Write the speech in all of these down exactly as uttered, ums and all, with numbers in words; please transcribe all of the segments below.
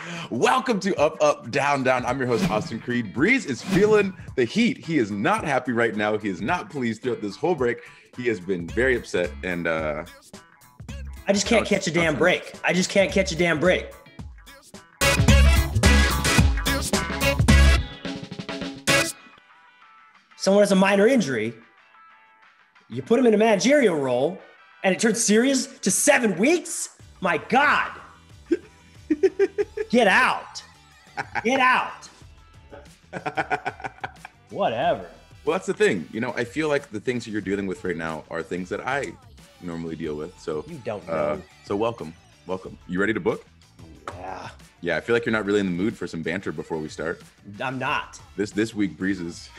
Welcome to Up, Up, Down, Down. I'm your host, Austin Creed. Breeze is feeling the heat. He is not happy right now. He is not pleased throughout this whole break. He has been very upset, and uh, I just can't catch a damn break. I just can't catch a damn break. Someone has a minor injury, you put him in a managerial role, and it turns serious to seven weeks? My God. Get out. Get out. Whatever. Well, that's the thing. You know, I feel like the things that you're dealing with right now are things that I normally deal with. So you don't know. Uh, so welcome. Welcome. You ready to book? Yeah. Yeah, I feel like you're not really in the mood for some banter before we start. I'm not. This this week, Breeze is...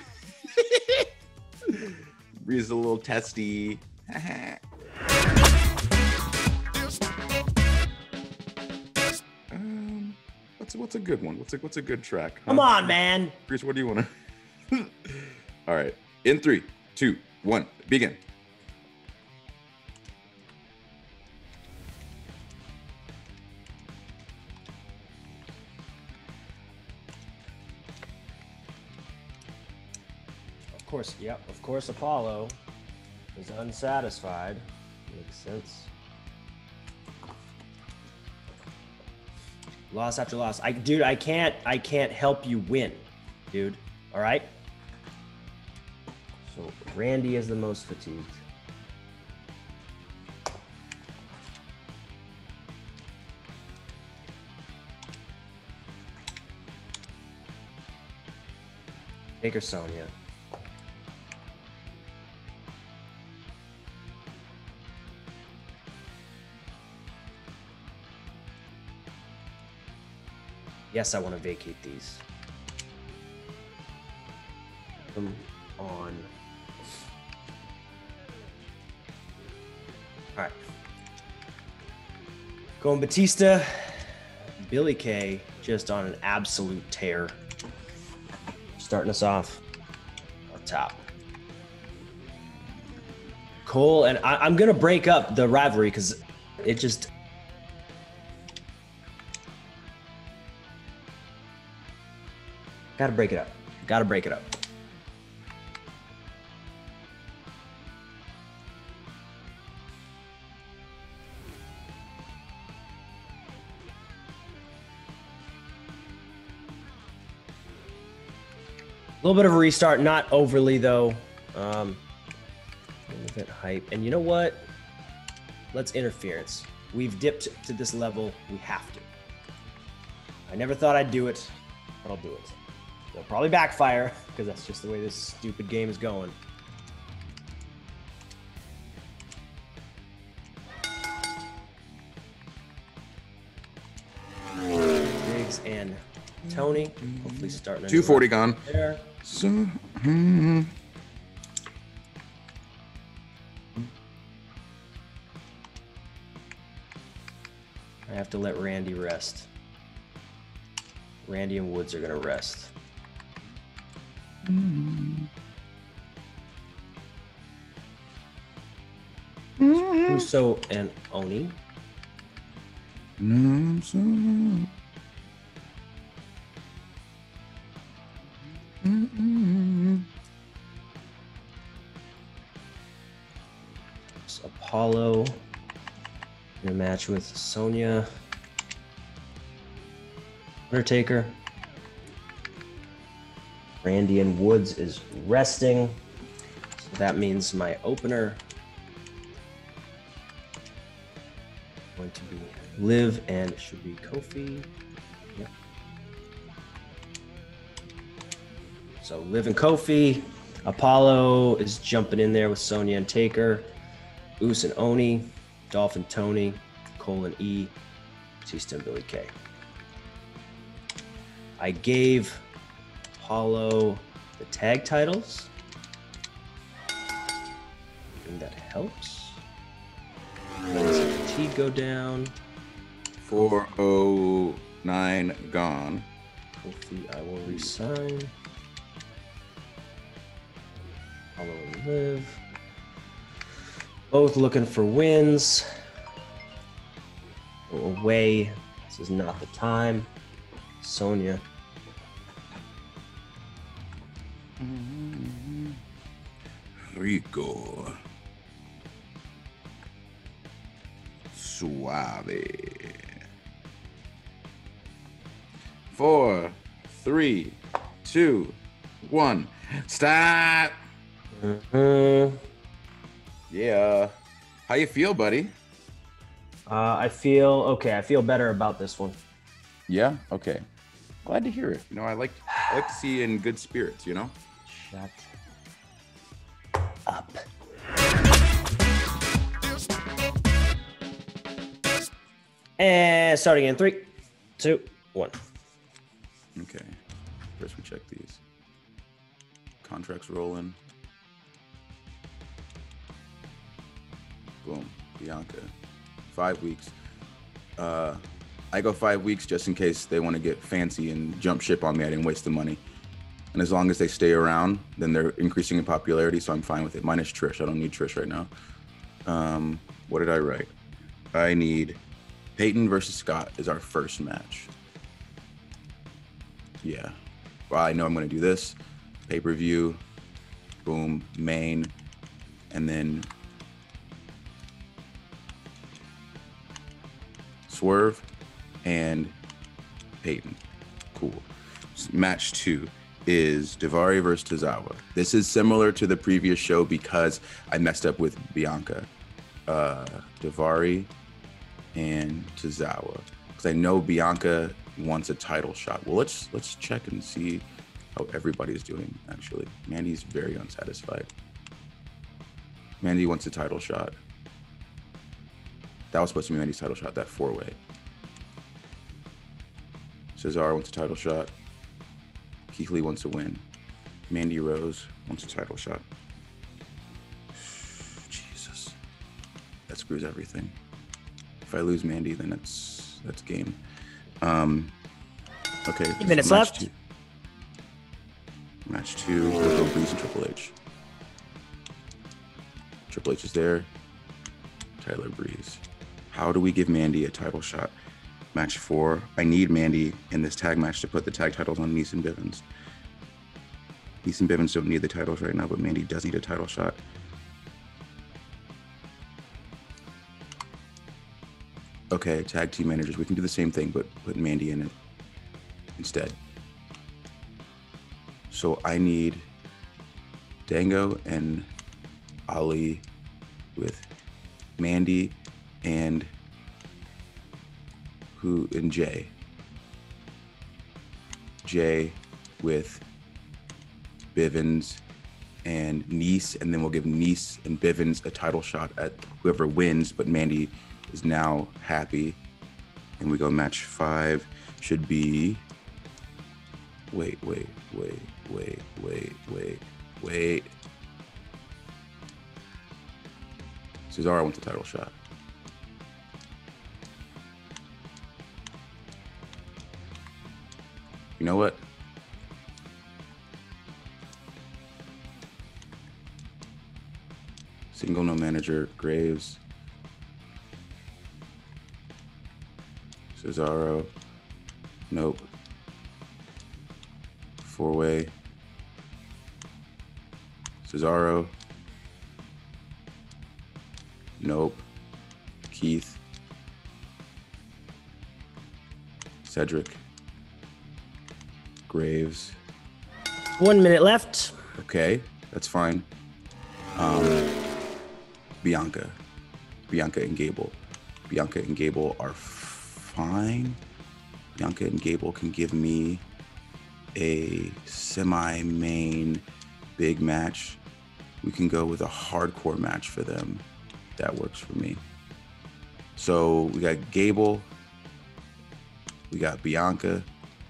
Breeze is a little testy. um, what's what's a good one? What's a what's a good track? Huh? Come on, man. Breeze, what do you want to? All right, in three, two, one, begin. Of course, yep, of course Apollo is unsatisfied. Makes sense. Loss after loss. I dude, I can't I can't help you win, dude. All right? So Randy is the most fatigued. Taker Sonya. Yes, I want to vacate these. Come on. All right. Going Batista. Billy Kay just on an absolute tear. Starting us off on top. Cole, and I, I'm going to break up the rivalry because it just... Gotta break it up. Gotta break it up. A little bit of a restart, not overly though. Um, event hype. And you know what? Let's interference. We've dipped to this level. We have to. I never thought I'd do it, but I'll do it. It'll probably backfire because that's just the way this stupid game is going. Biggs and Tony, hopefully starting. two forty gone. There. So, hmm. I have to let Randy rest. Randy and Woods are gonna rest. Mm-hmm. Mm-hmm. Uso and Oni. Mm-hmm. It's Apollo in a match with Sonya. Undertaker. Randy and Woods is resting. So that means my opener going to be Liv and it should be Kofi. Yep. So Liv and Kofi. Apollo is jumping in there with Sonya and Taker. Us and Oni. Dolph and Tony. Cole and E. Batista and Billy Kay. I gave Apollo the tag titles. I think that helps. Let's fatigue go down. four oh nine gone. Hopefully I will resign. Apollo and Liv. Both looking for wins. Go away. This is not the time. Sonya. Rico. Suave. Four, three, two, one. Stop. Mm-hmm. Yeah. How you feel, buddy? Uh, I feel okay. I feel better about this one. Yeah. Okay. Glad to hear it. You know, I like I like to see you in good spirits. You know. Shut up. And starting in three, two, one. Okay. First, we check these contracts rolling. Boom. Bianca. Five weeks. Uh, I go five weeks just in case they want to get fancy and jump ship on me. I didn't waste the money. And as long as they stay around, then they're increasing in popularity, so I'm fine with it. Minus Trish. I don't need Trish right now. Um, what did I write? I need Peyton versus Scott is our first match. Yeah. Well, I know I'm going to do this. Pay-per-view. Boom. Main. And then Swerve and Peyton. Cool. Match two is Daivari versus Tozawa. This is similar to the previous show because I messed up with Bianca. Uh, Daivari and Tozawa. Because I know Bianca wants a title shot. Well, let's let's check and see how everybody's doing, actually. Mandy's very unsatisfied. Mandy wants a title shot. That was supposed to be Mandy's title shot, that four-way. Cesaro wants a title shot. Keith Lee wants to win. Mandy Rose wants a title shot. Jesus. That screws everything. If I lose Mandy, then that's that's game. Um, okay. Eight minutes match left. Two. Match two, we'll go Breeze and Triple H. Triple H is there. Tyler Breeze. How do we give Mandy a title shot? Match four. I need Mandy in this tag match to put the tag titles on Nice and Bivens. Nice and Bivens don't need the titles right now, but Mandy does need a title shot. Okay, tag team managers. We can do the same thing, but put Mandy in it instead. So I need Dango and Ali with Mandy and who and Jay. Jay with Bivens and Nice, and then we'll give Nice and Bivens a title shot at whoever wins, but Mandy is now happy. And we go match five. Should be wait, wait, wait, wait, wait, wait, wait. Cesaro wants a title shot. You know what? Single no manager, Graves. Cesaro. Nope. Four-way. Cesaro. Nope. Keith. Cedric. Graves. One minute left. Okay, that's fine. Um, Bianca. Bianca and Gable. Bianca and Gable are fine. Bianca and Gable can give me a semi-main big match. We can go with a hardcore match for them. That works for me. So we got Gable. We got Bianca.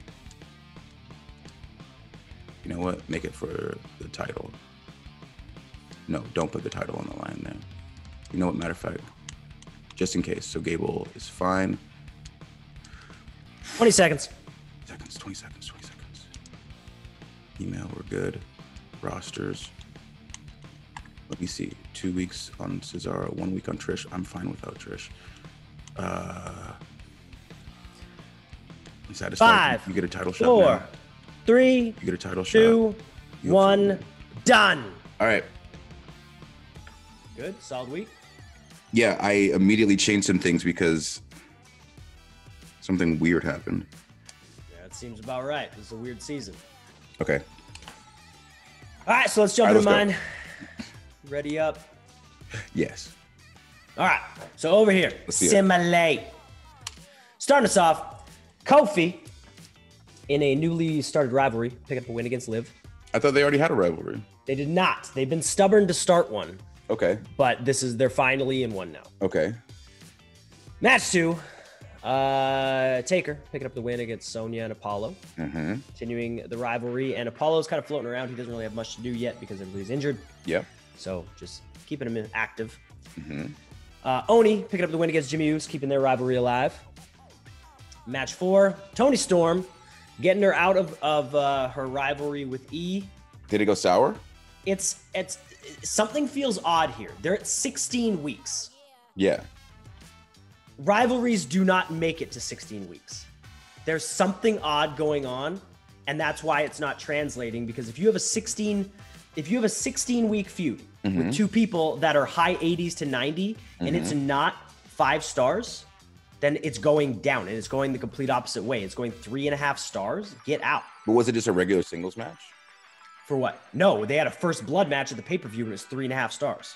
You know what? Make it for the title. No, don't put the title on the line there. You know what? Matter of fact, just in case. So Gable is fine. twenty seconds. Seconds, twenty seconds, twenty seconds. Email, we're good. Rosters. Let me see. Two weeks on Cesaro, one week on Trish. I'm fine without Trish. Uh, You satisfied? Five. You get a title shot. Four. Now. Three. You get a title two, shot. Two. One. Done. All right. Good. Solid week. Yeah, I immediately changed some things because something weird happened. Yeah, it seems about right. This is a weird season. Okay. All right, so let's jump All right, into let's mine. Ready up? Yes. All right, so over here, simulate. Starting us off, Kofi, in a newly started rivalry, pick up a win against Liv. I thought they already had a rivalry. They did not. They've been stubborn to start one. Okay. But this is, they're finally in one now. Okay. Match two, uh, Taker, picking up the win against Sonya and Apollo. Mm-hmm. Continuing the rivalry, and Apollo's kind of floating around. He doesn't really have much to do yet because everybody's injured. Yep. So just keeping him active. Mm-hmm. Uh, Oni picking up the win against Jimmy Uso, keeping their rivalry alive. Match four, Toni Storm getting her out of, of uh, her rivalry with E. Did it go sour? It's it's something feels odd here. They're at sixteen weeks. Yeah. Rivalries do not make it to sixteen weeks. There's something odd going on, and that's why it's not translating, because if you have a sixteen if you have a sixteen week feud mm-hmm. with two people that are high eighties to ninety mm-hmm. and it's not five stars, then it's going down, and it's going the complete opposite way. It's going three and a half stars. Get out. But was it just a regular singles match? For what? No, they had a first blood match at the pay-per-view and it was three and a half stars.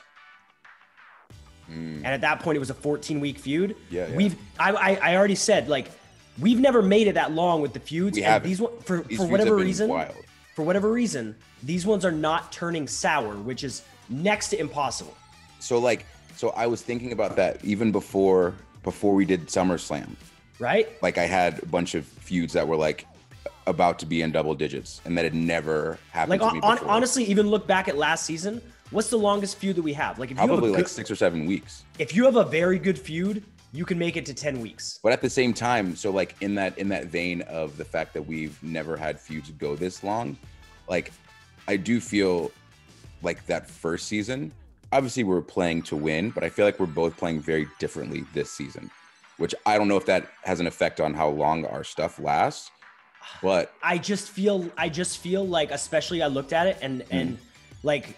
Mm. And at that point, it was a fourteen week feud. Yeah, yeah. We've, I, I, I already said, like, we've never made it that long with the feuds. We and haven't. these one, for, these for feuds whatever have been reason, wild. for whatever reason, these ones are not turning sour, which is next to impossible. So like, so I was thinking about that even before, before we did SummerSlam. Right? Like I had a bunch of feuds that were like about to be in double digits, and that had never happened like, to me on, before. Honestly, even look back at last season. What's the longest feud that we have? Like, if you probably have a like good, six or seven weeks. If you have a very good feud, you can make it to ten weeks. But at the same time, so like in that in that vein of the fact that we've never had feuds go this long, like I do feel like that first season, obviously we're playing to win, but I feel like we're both playing very differently this season, which I don't know if that has an effect on how long our stuff lasts. But I just feel, I just feel like, especially I looked at it and, mm. and like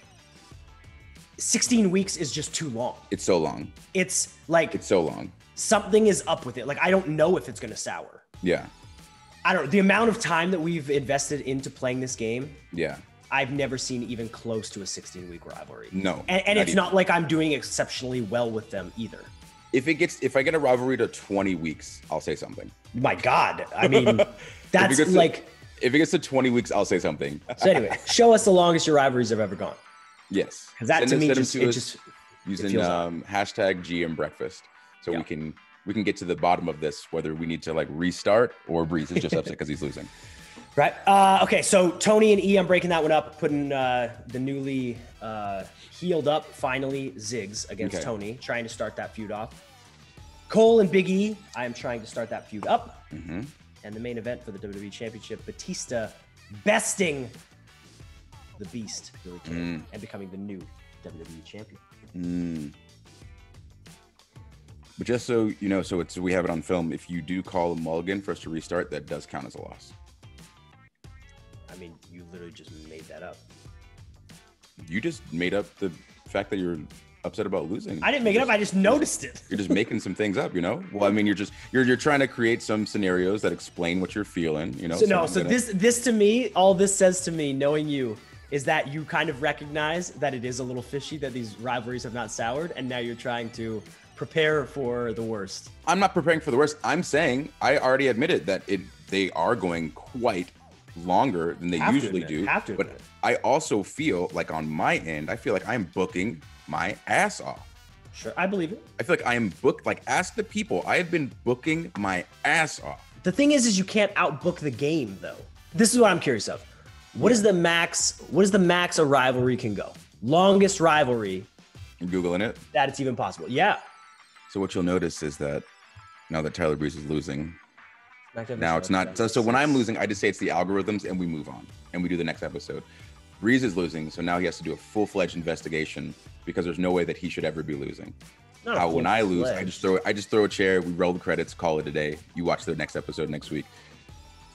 sixteen weeks is just too long. It's so long. It's like, it's so long. Something is up with it. Like, I don't know if it's going to sour. Yeah. I don't know. The amount of time that we've invested into playing this game. Yeah. I've never seen even close to a sixteen week rivalry. No. And, and not it's even. not like I'm doing exceptionally well with them either. If it gets, if I get a rivalry to twenty weeks, I'll say something. My God. I mean, that's if like. To, if it gets to twenty weeks, I'll say something. So anyway, show us the longest your rivalries have ever gone. Yes. Because that send to us, me send just, to it us just using it um, hashtag G M breakfast. So yeah. we can, we can get to the bottom of this, whether we need to like restart or Breeze is just upset because he's losing. Right. Uh, okay. So Tony and E, I'm breaking that one up, putting uh, the newly uh, healed up, finally, Ziggs against okay. Tony, trying to start that feud off. Cole and Big E, I am trying to start that feud up. Mm-hmm. And the main event for the W W E Championship, Batista besting the Beast, Billy King, mm. and becoming the new W W E Champion. Mm. But just so you know, so it's we have it on film. If you do call a mulligan for us to restart, that does count as a loss. I mean, you literally just made that up. You just made up the fact that you're upset about losing. I didn't make it up. I just noticed it. You're just making some things up, you know? Well, I mean, you're just, you're you're trying to create some scenarios that explain what you're feeling, you know? So, so no, I'm so gonna... this, this to me, all this says to me, knowing you, is that you kind of recognize that it is a little fishy that these rivalries have not soured, and now you're trying to prepare for the worst. I'm not preparing for the worst. I'm saying I already admitted that it they are going quite longer than they have usually to do. Have to but admit. I also feel like on my end, I feel like I'm booking my ass off. Sure, I believe it. I feel like I am booked. Like, ask the people. I have been booking my ass off. The thing is, is you can't outbook the game, though. This is what I'm curious of. What is the max? What is the max a rivalry can go? Longest rivalry. You're Googling it? That it's even possible. Yeah. So what you'll notice is that now that Tyler Breeze is losing, now it's not. So, so when I'm losing, I just say it's the algorithms and we move on and we do the next episode. Breeze is losing, so now he has to do a full-fledged investigation because there's no way that he should ever be losing. How when I lose, I just throw I just throw a chair, we roll the credits, call it a day. You watch the next episode next week.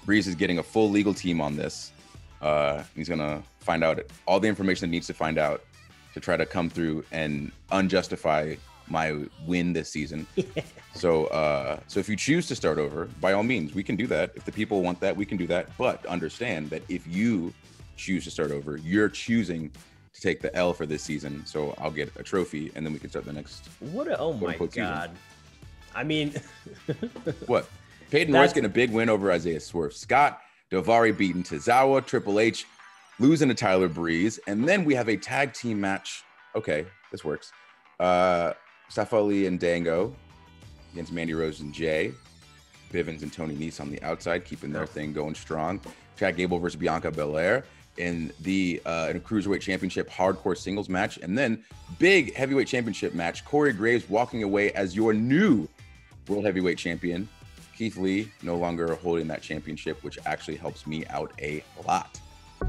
Breeze is getting a full legal team on this. Uh, he's gonna find out all the information that needs to find out to try to come through and unjustify my win this season. so, uh, so if you choose to start over, by all means, we can do that. If the people want that, we can do that. But understand that if you choose to start over, you're choosing to take the L for this season. So I'll get a trophy, and then we can start the next. What a oh my god! Season. I mean, what? Peyton Royce getting a big win over Isaiah Swerve Scott. Daivari beating Tozawa. Triple H losing to Tyler Breeze, and then we have a tag team match. Okay, this works. Uh, Mustafa Ali and Dango against Mandy Rose and Jay. Bivens and Tony Nese on the outside, keeping their thing going strong. Chad Gable versus Bianca Belair in the uh, in a Cruiserweight Championship hardcore singles match. And then big heavyweight championship match. Corey Graves walking away as your new World Heavyweight Champion. Keith Lee no longer holding that championship, which actually helps me out a lot.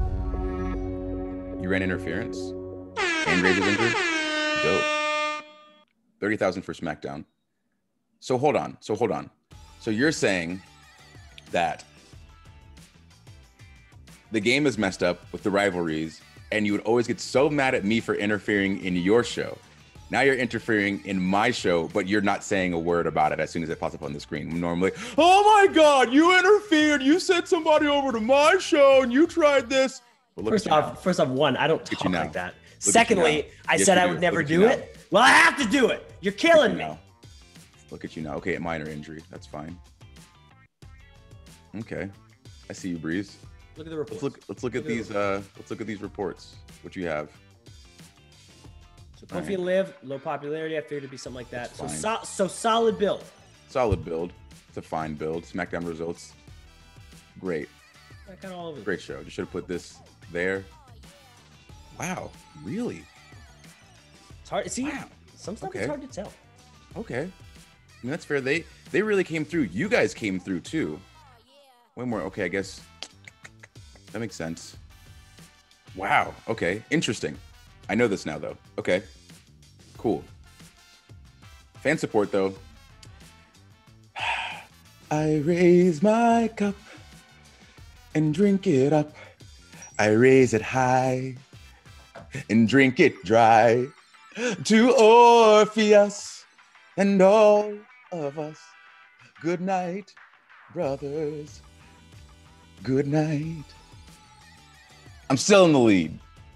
You ran interference and Graves is injured? Dope. thirty thousand for SmackDown. So hold on. So hold on. So you're saying that the game is messed up with the rivalries, and you would always get so mad at me for interfering in your show. Now you're interfering in my show, but you're not saying a word about it as soon as it pops up on the screen. Normally, oh my God, you interfered. You sent somebody over to my show and you tried this. But look first off, now. first off, one, I don't talk like that. Look Secondly, I yes, said I do. would never look do it. Well, I have to do it. You're killing me. Now. Look at you now. Okay, minor injury. That's fine. Okay, I see you, Breeze. Look at the reports. Let's look. Let's look, look at, at these. Uh, let's look at these reports. What you have. So Kofi right. and Liv, low popularity. I figured it'd be something like that. So, so so solid build. Solid build. It's a fine build. SmackDown results. Great. Kind of all over. Great show. Just should have put this there. Wow. Really? It's hard. See, wow. some stuff okay. is hard to tell. Okay. I mean, that's fair. They they really came through. You guys came through too. Way more. Okay, I guess that makes sense. Wow. Okay. Interesting. I know this now, though. Okay. Cool. Fan support, though. I raise my cup and drink it up. I raise it high and drink it dry. To Orpheus and all of us. Good night, brothers. Good night. I'm still in the lead.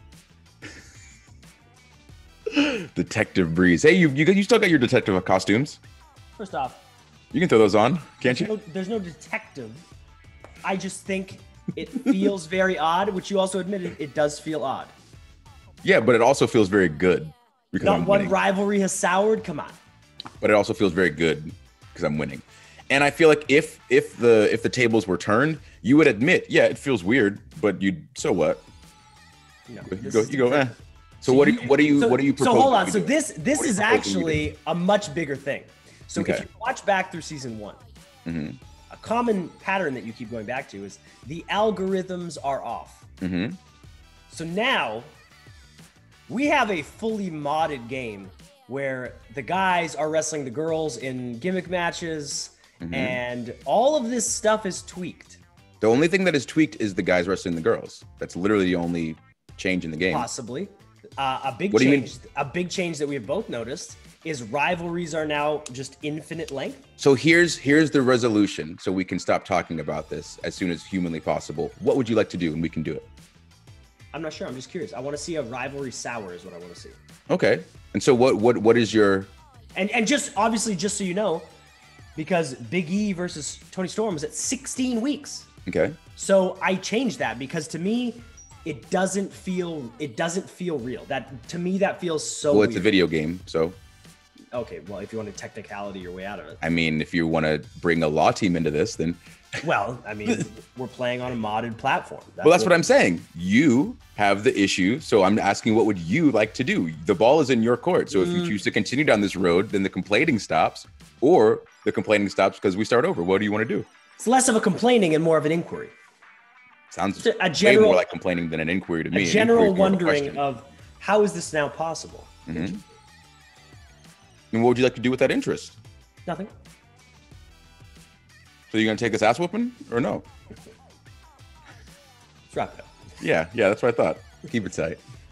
Detective Breeze. Hey, you, you you still got your detective costumes? First off, you can throw those on, can't you? No, there's no detective. I just think it feels very odd, which you also admitted it does feel odd. Yeah, but it also feels very good because Not I'm one winning. rivalry has soured. Come on. But it also feels very good because I'm winning. And I feel like if if the if the tables were turned, you would admit, yeah, it feels weird, but you so what? No, you go, you go, eh. So, so what do you what do you so, what do you propose? So hold on. So this this is you actually a much bigger thing. So okay. if you watch back through season one, mm-hmm. a common pattern that you keep going back to is the algorithms are off. Mm-hmm. So now we have a fully modded game where the guys are wrestling the girls in gimmick matches, mm-hmm. and all of this stuff is tweaked. The only thing that is tweaked is the guys wrestling the girls. That's literally the only change in the game. Possibly. Uh, a big what change, a big change that we have both noticed is rivalries are now just infinite length. So here's here's the resolution, so we can stop talking about this as soon as humanly possible. What would you like to do, and we can do it? I'm not sure. I'm just curious. I want to see a rivalry sour is what I want to see. Okay. And so what what what is your? And and just obviously, just so you know, because Big E versus Tony Storm was at sixteen weeks. Okay. So I changed that because to me, it doesn't feel it doesn't feel real. That to me that feels so. Well, it's weird. a video game, so. Okay, well, if you want to technicality your way out of it. I mean, if you want to bring a law team into this, then. Well, I mean, we're playing on a modded platform. That's well, that's what, what I'm saying. You have the issue, so I'm asking, what would you like to do? The ball is in your court. So mm. if you choose to continue down this road, then the complaining stops, or the complaining stops because we start over. What do you want to do? It's less of a complaining and more of an inquiry. Sounds a general, way more like complaining than an inquiry to me. A general wondering of how is this now possible? Mm-hmm. And what would you like to do with that interest? Nothing. So you're going to take this ass whooping or no? Let's wrap it up. Yeah, yeah, that's what I thought. Keep it tight.